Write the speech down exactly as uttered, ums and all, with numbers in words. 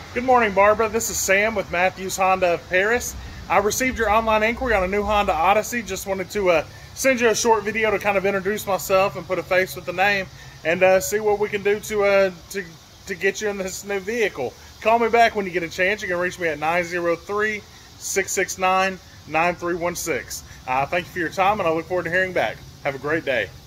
Good morning, Barbara. This is Sam with Matthews Honda of Paris. I received your online inquiry on a new Honda Odyssey. Just wanted to uh, send you a short video to kind of introduce myself and put a face with the name and uh, see what we can do to, uh, to, to get you in this new vehicle. Call me back when you get a chance. You can reach me at nine zero three, six six nine, nine three one six. Uh, thank you for your time, and I look forward to hearing back. Have a great day.